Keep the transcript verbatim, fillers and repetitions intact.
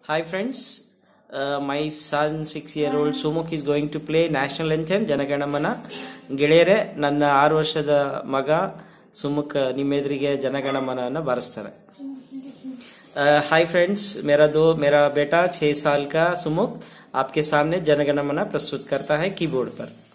Hi friends, uh, my son six year old Sumukh is going to play national anthem Jana Gana Mana. ಗೆಳೆಯರೆ ನನ್ನ ಆರು ವರ್ಷದ ಮಗ ಸುಮುಖ್ ನಿಮ್ಮೆದುರಿಗೆ ಜನಗಣ ಮನವನ್ನು ಬಾರಿಸ್ತಾರೆ. हाय फ्रेंड्स, मेरा दो मेरा बेटा छह साल का सुमुख आपके सामने जनगण मन प्रस्तुत करता है कीबोर्ड पर.